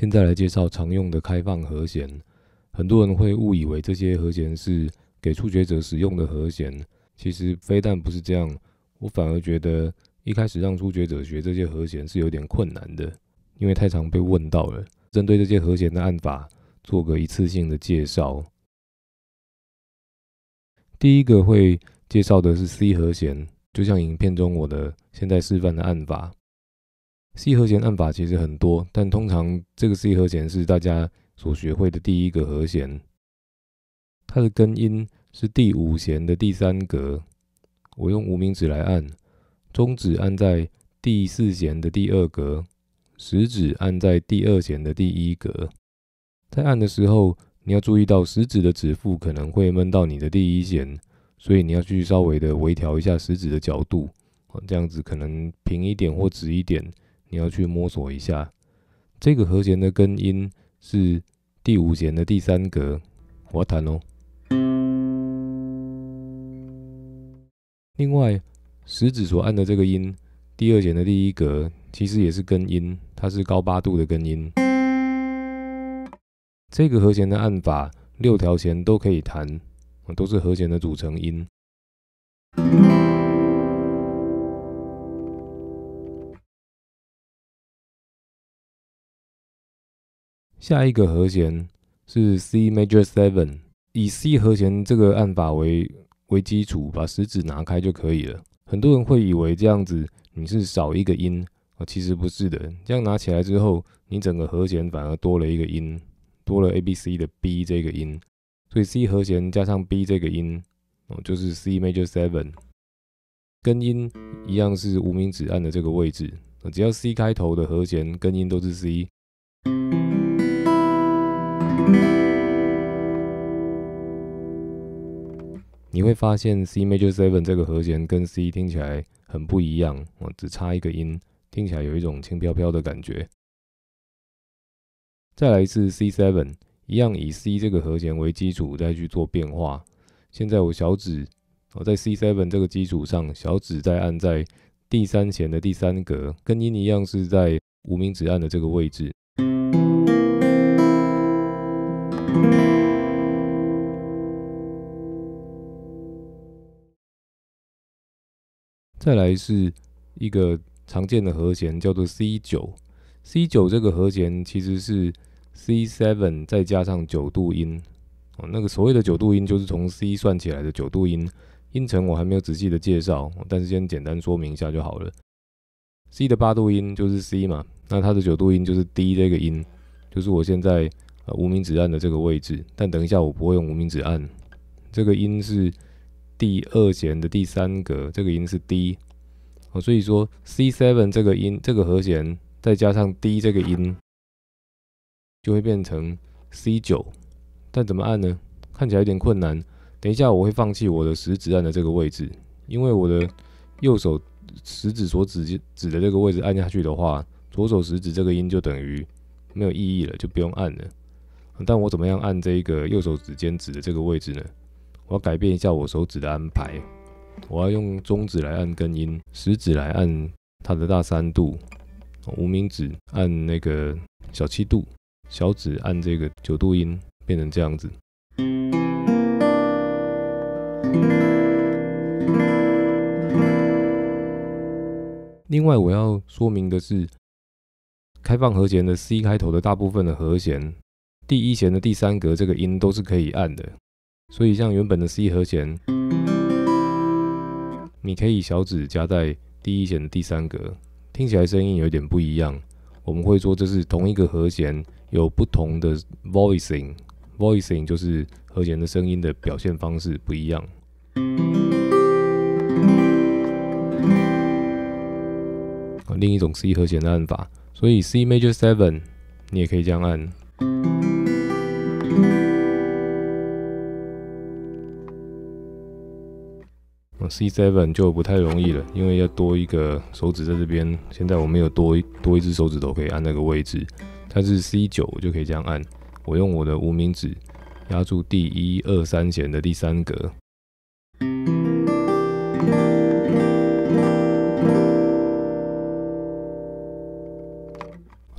现在来介绍常用的开放和弦。很多人会误以为这些和弦是给初学者使用的和弦，其实非但不是这样，我反而觉得一开始让初学者学这些和弦是有点困难的，因为太常被问到了。针对这些和弦的按法，做个一次性的介绍。第一个会介绍的是 C 和弦，就像影片中我的现在示范的按法。C 和弦按法其实很多，但通常这个 C 和弦是大家所学会的第一个和弦。它的根音是第5弦的第3格，我用无名指来按，中指按在第4弦的第2格，食指按在第2弦的第1格。在按的时候，你要注意到食指的指腹可能会闷到你的第1弦，所以你要去稍微的微调一下食指的角度，这样子可能平一点或直一点，你要去摸索一下。这个和弦的根音是第5弦的第3格，我要弹哦。另外，食指所按的这个音，第2弦的第1格，其实也是根音，它是高8度的根音。这个和弦的按法，6条弦都可以弹，都是和弦的组成音。下一个和弦是 C Major 7， 以 C 和弦这个按法为基础，把食指拿开就可以了。很多人会以为这样子你是少一个音，其实不是的。这样拿起来之后，你整个和弦反而多了一个音，多了 ABC 的 B 这个音，所以 C 和弦加上 B 这个音，就是 C Major 7。根音一样是无名指按的这个位置，只要 C 开头的和弦，根音都是 C。你会发现 C Major 7这个和弦跟 C 听起来很不一样，只差一个音，听起来有一种轻飘飘的感觉。再来一次 C7， 一样以 C 这个和弦为基础再去做变化。现在我小指在 C7 这个基础上，小指再按在第3弦的第3格，根音一样是在无名指按的这个位置。再来是一个常见的和弦，叫做 C9。C9 这个和弦其实是 C7 再加上9度音。那个所谓的9度音，就是从 C 算起来的9度音。音程我还没有仔细的介绍，但是先简单说明一下就好了。C 的8度音就是 C 嘛，那它的9度音就是 D 这个音，就是我现在无名指按的这个位置。但等一下我不会用无名指按，这个音是第2弦的第3格，这个音是 D。所以说 C7 这个音，这个和弦再加上 D 这个音，就会变成 C9。但怎么按呢？看起来有点困难。等一下我会放弃我的食指按的这个位置，因为我的右手食指所指的这个位置按下去的话，左手食指这个音就等于没有意义了，就不用按了。但我怎么样按这个右手指尖指的这个位置呢？我要改变一下我手指的安排，我要用中指来按根音，食指来按它的大3度，无名指按那个小7度，小指按这个9度音，变成这样子。另外我要说明的是，开放和弦的 C 开头的大部分的和弦，第1弦的第3格这个音都是可以按的。所以像原本的 C 和弦，你可以小指夹在第1弦的第3格，听起来声音有点不一样。我们会说这是同一个和弦有不同的 voicing 就是和弦的声音的表现方式不一样。另一种 C 和弦的按法，所以 C Major 7你也可以这样按。C7 就不太容易了，因为要多一个手指在这边。现在我没有多一只手指头可以按那个位置，但是 C9 我就可以这样按。我用我的无名指压住第1、2、3弦的第3格。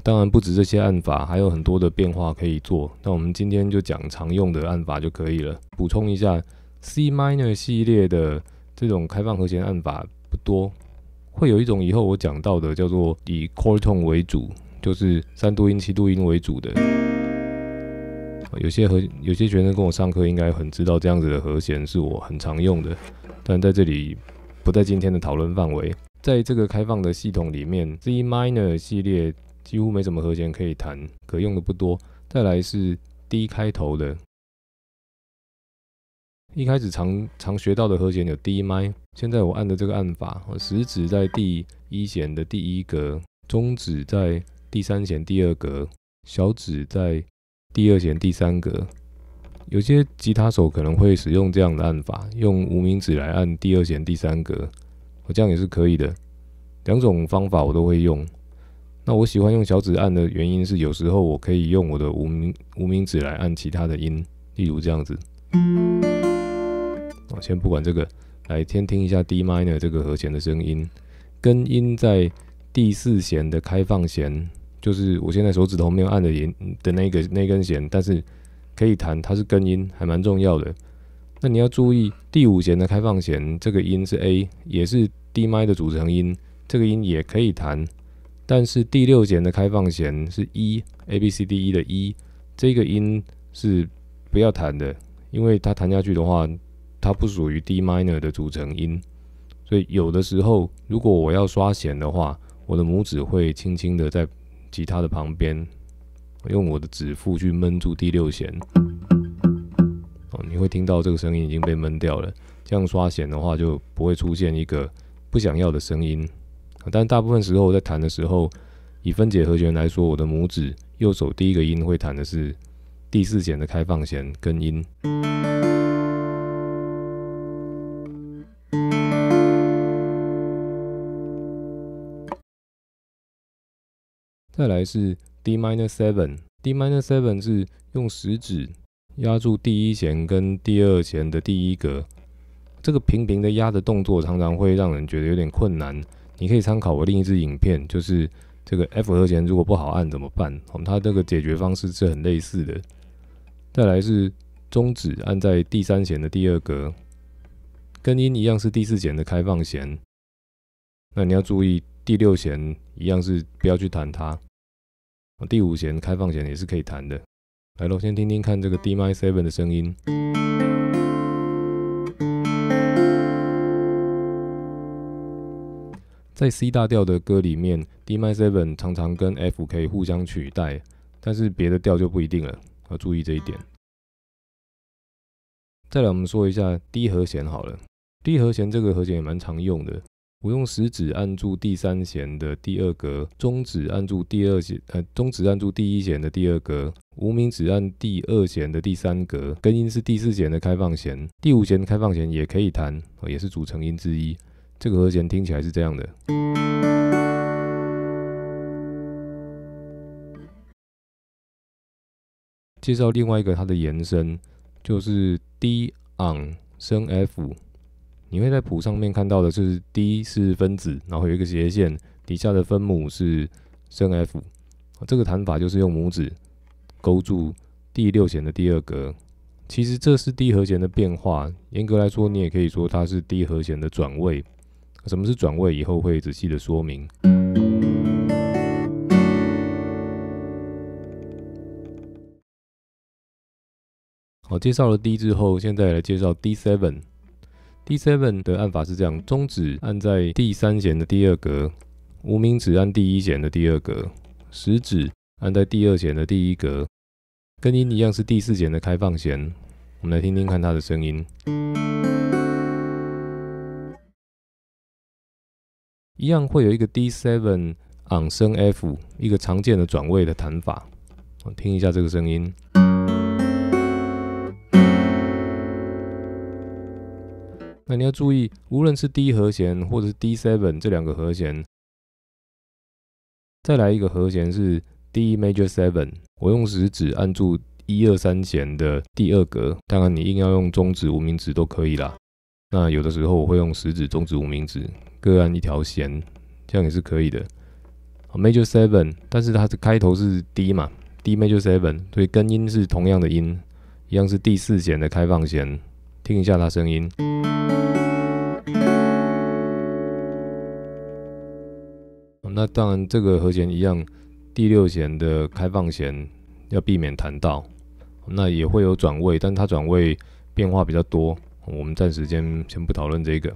当然不止这些按法，还有很多的变化可以做。那我们今天就讲常用的按法就可以了。补充一下 ，C minor 系列的这种开放和弦按法不多，会有一种以后我讲到的叫做以 chord tone 为主，就是3度音、7度音为主的。有些学生跟我上课应该很知道这样子的和弦是我很常用的，但在这里不在今天的讨论范围。在这个开放的系统里面 ，C minor 系列几乎没什么和弦可以弹，可用的不多。再来是 D 开头的，一开始常学到的和弦有 D mi， 现在我按的这个按法，食指在第1弦的第1格，中指在第3弦第2格，小指在第2弦第3格。有些吉他手可能会使用这样的按法，用无名指来按第2弦第3格，这样也是可以的。两种方法我都会用。那我喜欢用小指按的原因是，有时候我可以用我的无名指来按其他的音，例如这样子。先不管这个，来先听一下 D minor 这个和弦的声音。根音在第4弦的开放弦，就是我现在手指头没有按的那根弦，但是可以弹，它是根音，还蛮重要的。那你要注意，第5弦的开放弦这个音是 A， 也是 D mi 的组成音，这个音也可以弹。但是第6弦的开放弦是 E，A B C D E 的 E， 这个音是不要弹的，因为它弹下去的话，它不属于 D minor 的组成音。所以有的时候，如果我要刷弦的话，我的拇指会轻轻的在吉他的旁边，用我的指腹去闷住第6弦。你会听到这个声音已经被闷掉了。这样刷弦的话，就不会出现一个不想要的声音。但大部分时候在弹的时候，以分解和弦来说，我的拇指右手第一个音会弹的是第4弦的开放弦根音。再来是 D minor 7，D minor 7是用食指压住第1弦跟第2弦的第1格。这个平平的压的动作常常会让人觉得有点困难。你可以参考我另一支影片，就是这个 F 和弦如果不好按怎么办？它这个解决方式是很类似的。再来是中指按在第3弦的第2格，根音一样是第4弦的开放弦。那你要注意第6弦一样是不要去弹它，第5弦开放弦也是可以弹的。来咯，先听听看这个 D minor 7的声音。在 C 大调的歌里面 ，D minor 7常常跟 F 可以互相取代，但是别的调就不一定了，要注意这一点。再来，我们说一下 D 和弦好了。D 和弦这个和弦也蛮常用的。我用食指按住第3弦的第2格，中指按住第1弦的第2格，无名指按第2弦的第3格，根音是第4弦的开放弦，第5弦的开放弦也可以弹，也是组成音之一。这个和弦听起来是这样的。介绍另外一个它的延伸，就是 D on 升 F。你会在谱上面看到的是 D 是分子，然后有一个斜线，底下的分母是升 F。这个弹法就是用拇指勾住第6弦的第2格。其实这是 D 和弦的变化，严格来说，你也可以说它是 D 和弦的转位。什么是转位？以后会仔细的说明。好，介绍了 D 之后，现在来介绍 D7。D7 的按法是这样：中指按在第3弦的第2格，无名指按第1弦的第2格，食指按在第2弦的第1格，根音一样是第4弦的开放弦。我们来听听看它的声音。一样会有一个 D7 on 升 F， 一个常见的转位的弹法。听一下这个声音。那你要注意，无论是 D 和弦或者是 D7 这2个和弦，再来一个和弦是 D major 7， 我用食指按住1、2、3弦的第2格，当然你硬要用中指、无名指都可以啦。那有的时候我会用食指、中指、无名指各按一条弦，这样也是可以的。 Major 7，但是它的开头是 D 嘛 ，D Major 7，所以根音是同样的音，一样是第4弦的开放弦。听一下它声音。那当然，这个和弦一样，第6弦的开放弦要避免弹到。那也会有转位，但它转位变化比较多，我们暂时先不讨论这个。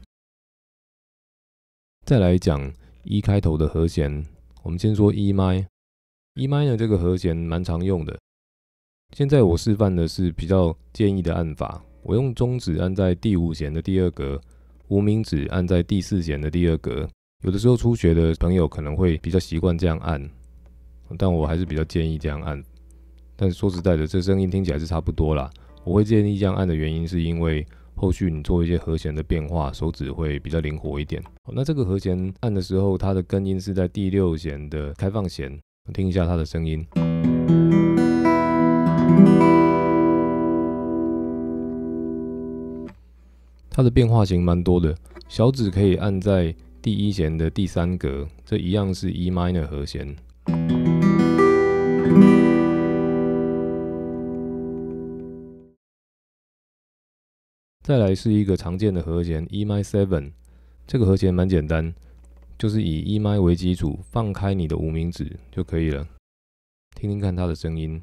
再来讲 E 开头的和弦，我们先说 E mi。E mi 呢，这个和弦蛮常用的。现在我示范的是比较建议的按法，我用中指按在第5弦的第2格，无名指按在第4弦的第2格。有的时候初学的朋友可能会比较习惯这样按，但我还是比较建议这样按。但是说实在的，这声音听起来是差不多啦。我会建议这样按的原因，是因为后续你做一些和弦的变化，手指会比较灵活一点。那这个和弦按的时候，它的根音是在第6弦的开放弦，听一下它的声音。它的变化型蛮多的，小指可以按在第1弦的第3格，这一样是 E minor 和弦。再来是一个常见的和弦 E mi 7，这个和弦蛮简单，就是以 E mi 为基础，放开你的无名指就可以了。听听看它的声音，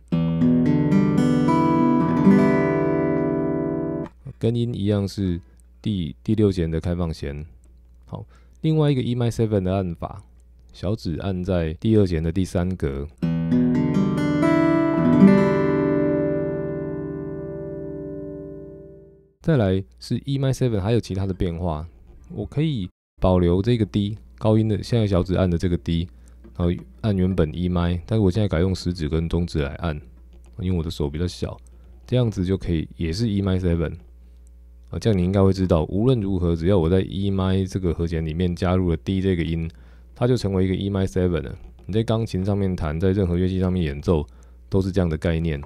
根音一样是第6弦的开放弦。好，另外一个 E mi 7的按法，小指按在第2弦的第3格。再来是 E mi 7，还有其他的变化。我可以保留这个 D 高音的，现在小指按的这个 D， 然后按原本 E mi， 但是我现在改用食指跟中指来按，因为我的手比较小，这样子就可以也是 E mi 7。这样你应该会知道，无论如何，只要我在 E mi 这个和弦里面加入了 D 这个音，它就成为一个 E mi 7了。你在钢琴上面弹，在任何乐器上面演奏，都是这样的概念。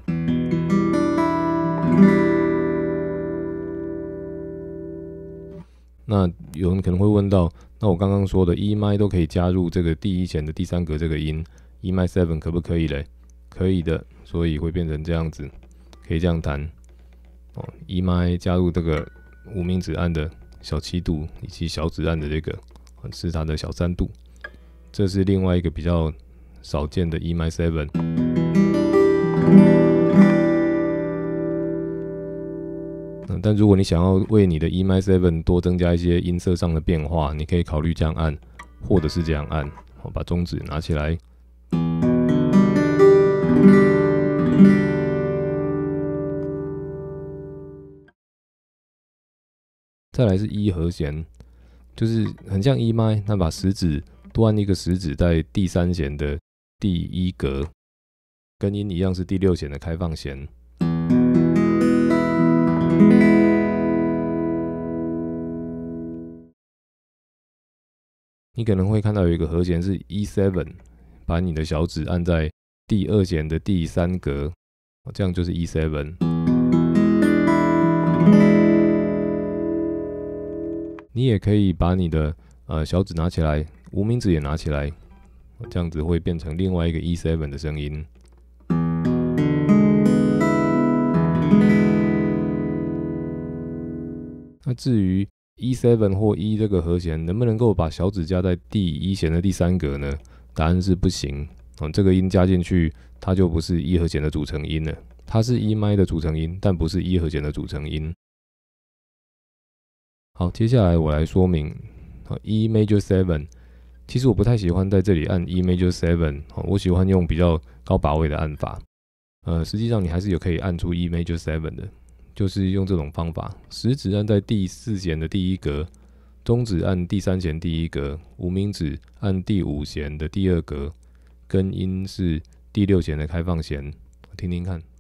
那有人可能会问到，那我刚刚说的 E mi 都可以加入这个第1弦的第3格这个音 ，E mi 7可不可以嘞？可以的，所以会变成这样子，可以这样弹。E mi 加入这个无名指按的小7度，以及小指按的这个是它的小3度，这是另外一个比较少见的 E mi 7。但如果你想要为你的 E mi 7多增加一些音色上的变化，你可以考虑这样按，或者是这样按。把中指拿起来。再来是 E 和弦，就是很像 E mi， 那把食指多按一个食指在第3弦的第1格，根音一样是第6弦的开放弦。你可能会看到有一个和弦是 E 7， 把你的小指按在第2弦的第3格，这样就是 E 7。你也可以把你的小指拿起来，无名指也拿起来，这样子会变成另外一个 E 7的声音。那至于 E 7或 E 这个和弦能不能够把小指加在第1弦的第3格呢？答案是不行。这个音加进去，它就不是 E 和弦的组成音了。它是 E mi 的组成音，但不是 E 和弦的组成音。好，接下来我来说明 E major 7。其实我不太喜欢在这里按 E major 7，我喜欢用比较高把位的按法。实际上你还是有可以按出 E major 7的。就是用这种方法，食指按在第4弦的第1格，中指按第3弦第1格，无名指按第5弦的第2格，根音是第6弦的开放弦。听听看。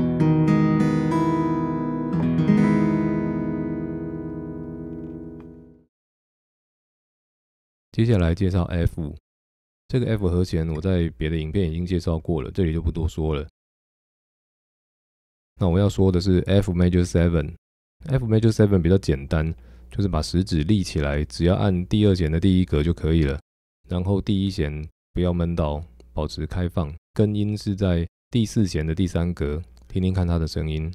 接下来介绍 F， 这个 F 和弦我在别的影片已经介绍过了，这里就不多说了。那我要说的是 F major 7。F major 7比较简单，就是把食指立起来，只要按第2弦的第1格就可以了。然后第1弦不要闷到，保持开放。根音是在第4弦的第3格，听听看它的声音。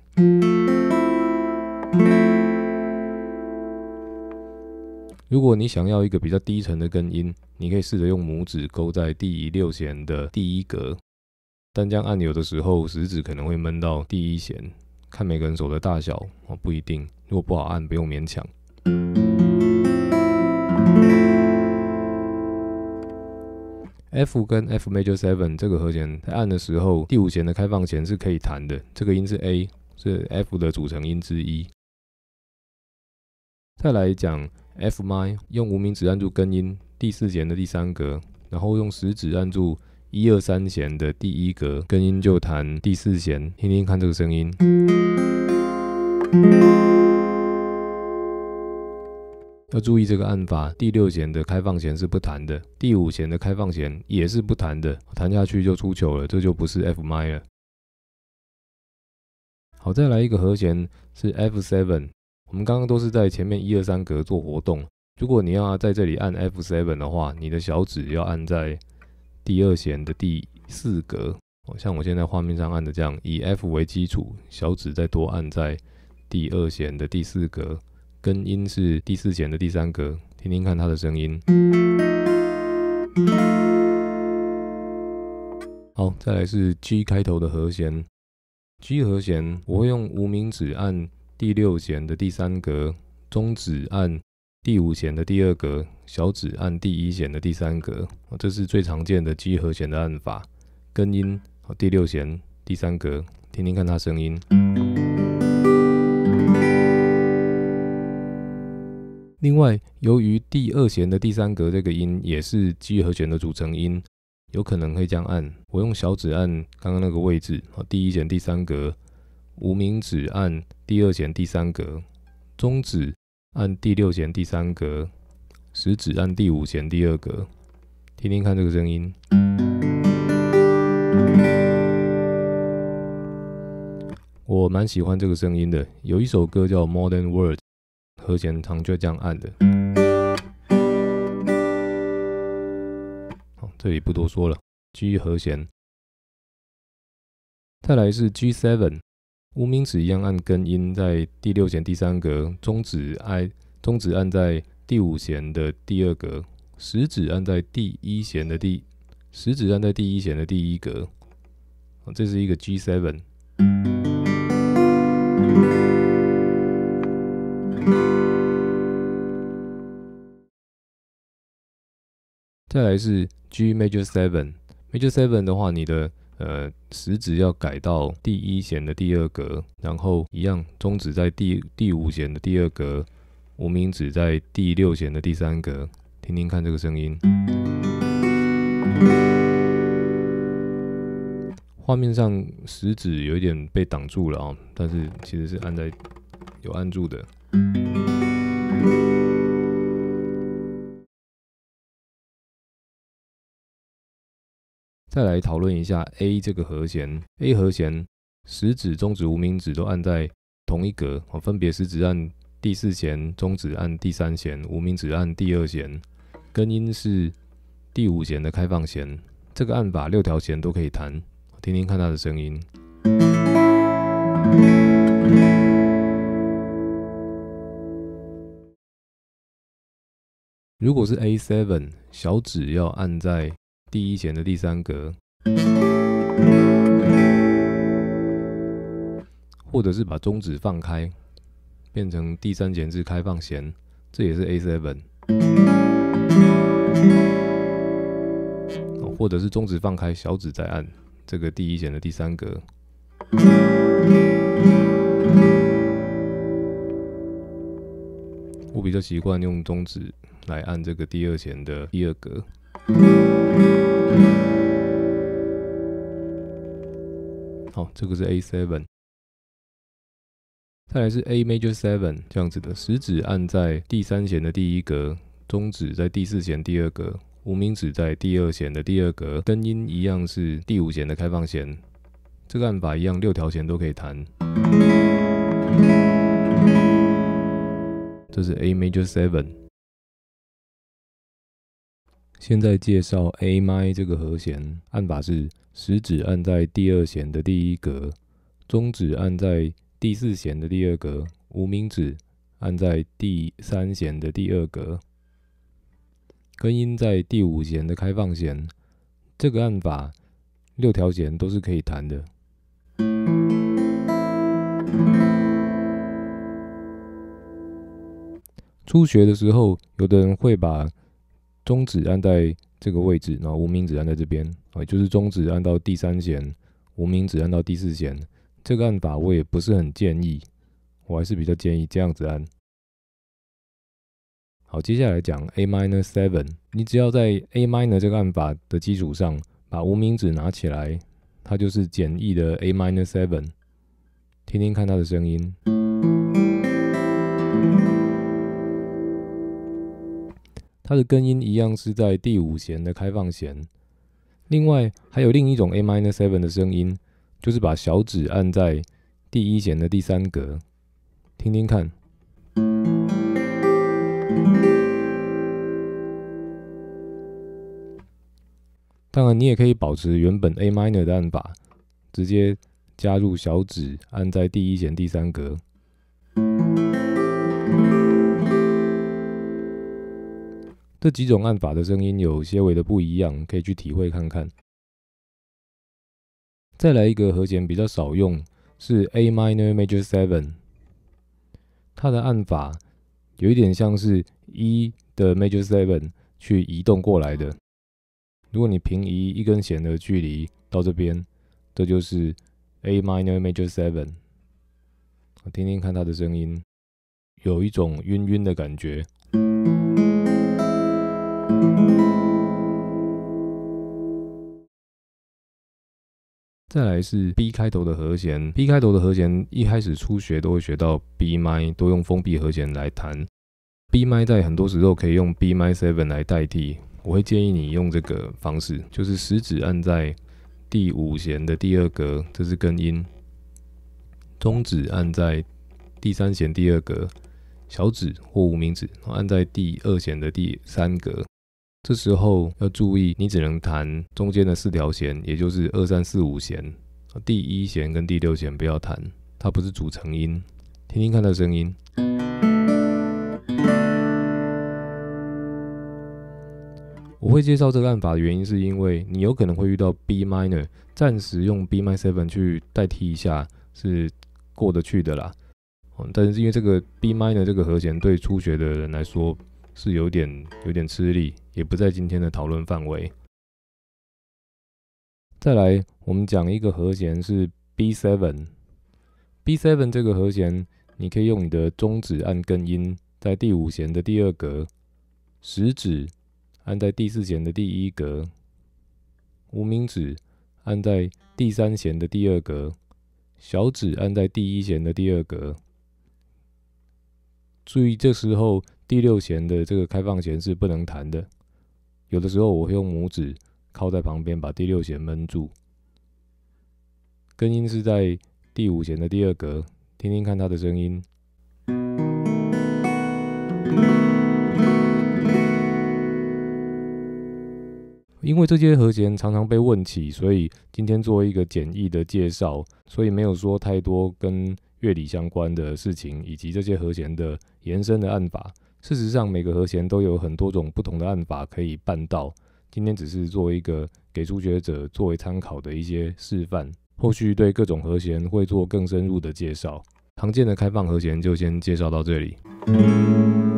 如果你想要一个比较低沉的根音，你可以试着用拇指勾在第6弦的第1格，但这样按有的时候食指可能会闷到第1弦，看每个人手的大小不一定。如果不好按，不用勉强。F 跟 F major 7这个和弦在按的时候，第5弦的开放弦是可以弹的，这个音是 A， 是 F 的组成音之一。再来讲 F mi， 用无名指按住根音第4弦的第3格，然后用食指按住1、2、3弦的第1格，根音就弹第4弦，听听看这个声音。要注意这个按法，第6弦的开放弦是不弹的，第5弦的开放弦也是不弹的，弹下去就出糗了，这就不是 F mi 了。好，再来一个和弦是 F7， 我们刚刚都是在前面1、2、3格做活动，如果你要在这里按 F7 的话，你的小指要按在第2弦的第4格，像我现在画面上按的这样，以 F 为基础，小指再多按在第2弦的第4格。根音是第4弦的第3格，听听看它的声音。好，再来是 G 开头的和弦。G 和弦我会用无名指按第6弦的第3格，中指按第5弦的第2格，小指按第1弦的第3格，这是最常见的 G 和弦的按法。根音第6弦第3格，听听看它声音。另外，由于第2弦的第3格这个音也是 G 和弦的组成音，有可能会这样按。我用小指按刚刚那个位置，第1弦第3格，无名指按第2弦第3格，中指按第6弦第3格，食指按第5弦第2格，听听看这个声音。我蛮喜欢这个声音的，有一首歌叫《Modern World》。和弦常就这样按的。好，这里不多说了。G 和弦，再来是 G7， 无名指一样按根音在第6弦第3格，中指按在第5弦的第2格，食指按在第1弦的第1格。这是一个 G7。再来是 G major 7，major 7的话，你的食指要改到第1弦的第2格，然后一样，中指在第5弦的第2格，无名指在第6弦的第3格，听听看这个声音。画面上食指有一点被挡住了啊，但是其实是有按住的。再来讨论一下 A 这个和弦。A 和弦，食指、中指、无名指都按在同一格，分别食指按第4弦，中指按第3弦，无名指按第2弦。根音是第5弦的开放弦。这个按法6条弦都可以弹，听听看它的声音。如果是 A7， 小指要按在第1弦的第3格，或者是把中指放开，变成第3弦是开放弦，这也是 A7。或者是中指放开，小指再按这个第1弦的第3格。我比较习惯用中指来按这个第2弦的第2格。好，这个是 A7。再来是 A major 7这样子的，食指按在第3弦的第1格，中指在第4弦第2格，无名指在第2弦的第2格，根音一样是第5弦的开放弦。这个按法一样，6条弦都可以弹。这是 A major 7。 现在介绍 Am 这个和弦，按法是食指按在第2弦的第1格，中指按在第4弦的第2格，无名指按在第3弦的第2格，根音在第5弦的开放弦。这个按法6条弦都是可以弹的。初学的时候，有的人会把中指按在这个位置，然后无名指按在这边，就是中指按到第3弦，无名指按到第4弦。这个按法我也不是很建议，我还是比较建议这样子按。好，接下来讲 Am7， 你只要在 Am 这个按法的基础上，把无名指拿起来，它就是简易的 Am7。听听看它的声音。它的根音一样是在第5弦的开放弦。另外还有另一种 Am7 的声音，就是把小指按在第1弦的第3格，听听看。当然，你也可以保持原本 A minor 的按法，直接加入小指按在第1弦第3格。这几种按法的声音有些微的不一样，可以去体会看看。再来一个和弦比较少用，是 A minor major 7， 它的按法有一点像是1的 major 7去移动过来的。如果你平移一根弦的距离到这边，这就是 A minor major 7。听听看它的声音，有一种晕晕的感觉。再来是 B 开头的和弦 ，B 开头的和弦一开始初学都会学到 B m， 都用封闭和弦来弹。B m 在很多时候可以用 B m 7来代替，我会建议你用这个方式，就是食指按在第5弦的第2格，这是根音；中指按在第3弦第2格，小指或无名指按在第2弦的第3格。这时候要注意，你只能弹中间的4条弦，也就是2、3、4、5弦，第1弦跟第6弦不要弹，它不是主成音。听听看它的声音。我会介绍这个按法的原因，是因为你有可能会遇到 B minor， 暂时用 B minor 7去代替一下是过得去的啦。但是因为这个 B minor 这个和弦对初学的人来说是有点吃力，也不在今天的讨论范围。再来，我们讲一个和弦是 B7。B7 这个和弦，你可以用你的中指按根音，在第5弦的第2格，食指按在第4弦的第1格，无名指按在第3弦的第2格，小指按在第1弦的第2格。注意，这时候第6弦的这个开放弦是不能弹的。有的时候我会用拇指靠在旁边，把第6弦闷住。根音是在第5弦的第2格，听听看它的声音。因为这些和弦常常被问起，所以今天做一个简易的介绍，所以没有说太多跟乐理相关的事情，以及这些和弦的延伸的按法。事实上，每个和弦都有很多种不同的按法可以办到。今天只是做一个给初学者作为参考的一些示范，后续对各种和弦会做更深入的介绍。常见的开放和弦就先介绍到这里。